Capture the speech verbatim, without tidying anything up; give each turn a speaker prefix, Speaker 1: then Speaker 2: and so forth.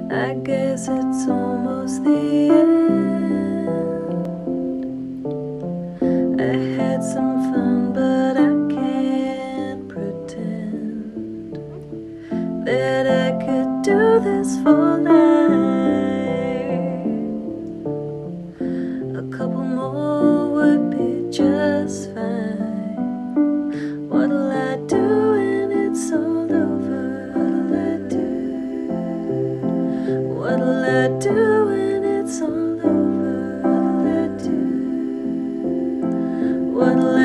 Speaker 1: I guess it's almost the end. I had some fun, but I can't pretend that I could do this for life. A couple more would be just fine. What'll I do when it's all over? What'll I do? What'll I do when it's all over? What'll I do? What'll I